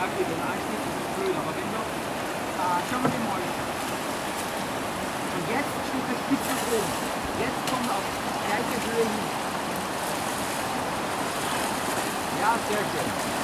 okay, den Anstieg ist blöd, aber wenn wir, schauen wir den mal. Und jetzt steht der Spitze oben. Jetzt kommt auf gleiche Höhe hin. Ja, sehr schön.